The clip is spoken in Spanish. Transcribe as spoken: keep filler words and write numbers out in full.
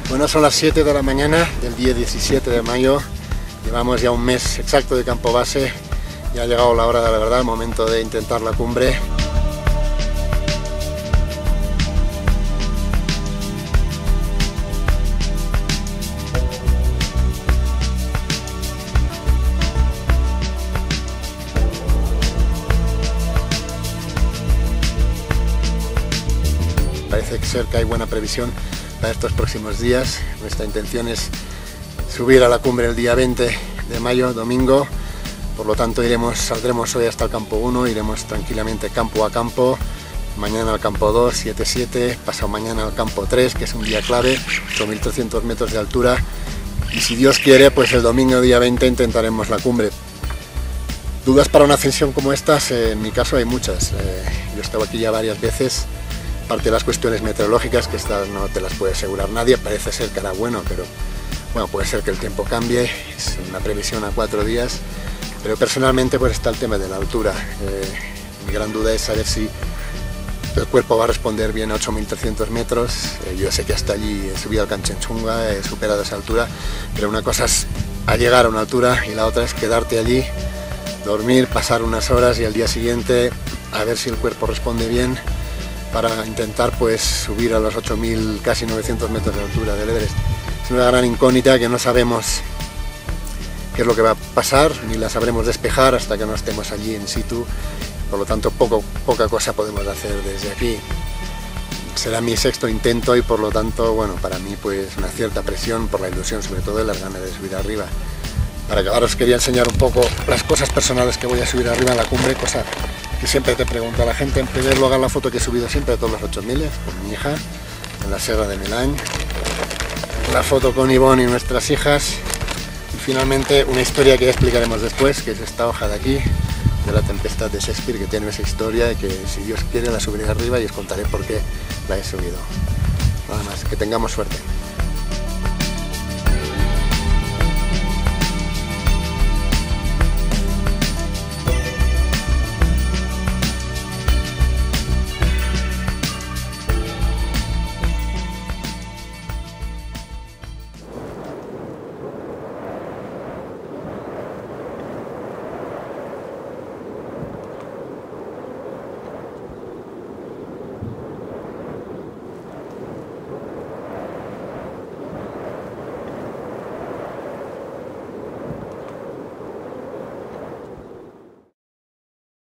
Bueno, son las siete de la mañana del día diecisiete de mayo, llevamos ya un mes exacto de campo base, ya ha llegado la hora de la verdad, el momento de intentar la cumbre. Parece ser que hay buena previsión para estos próximos días. Nuestra intención es subir a la cumbre el día veinte de mayo, domingo, por lo tanto iremos, saldremos hoy hasta el campo uno, iremos tranquilamente campo a campo, mañana al campo dos, siete siete, pasado mañana al campo tres, que es un día clave, ocho mil trescientos metros de altura, y si Dios quiere, pues el domingo día veinte intentaremos la cumbre. ¿Dudas para una ascensión como estas? Eh, en mi caso hay muchas. Eh, yo he estado aquí ya varias veces. Aparte de las cuestiones meteorológicas, que estas no te las puede asegurar nadie, parece ser que hará bueno, pero bueno, puede ser que el tiempo cambie, es una previsión a cuatro días, pero personalmente pues está el tema de la altura. Eh, mi gran duda es saber si el cuerpo va a responder bien a ocho mil trescientos metros. Eh, yo sé que hasta allí he subido al Kanchenjunga, he superado esa altura, pero una cosa es a llegar a una altura y la otra es quedarte allí, dormir, pasar unas horas y al día siguiente a ver si el cuerpo responde bien, para intentar pues subir a los ocho mil, casi novecientos metros de altura del Everest. Es una gran incógnita que no sabemos qué es lo que va a pasar, ni la sabremos despejar hasta que no estemos allí in situ, por lo tanto poco, poca cosa podemos hacer desde aquí. Será mi sexto intento y por lo tanto, bueno, para mí pues una cierta presión por la ilusión, sobre todo de las ganas de subir arriba. Para acabar os quería enseñar un poco las cosas personales que voy a subir arriba en la cumbre, cosa que siempre te pregunto a la gente. En primer lugar, la foto que he subido siempre de todos los ocho mil con mi hija en la Sierra de Milán, la foto con Ivonne y nuestras hijas, y finalmente una historia que ya explicaremos después, que es esta hoja de aquí, de la tempestad de Shakespeare, que tiene esa historia y que si Dios quiere la subiré arriba y os contaré por qué la he subido. Nada más, que tengamos suerte.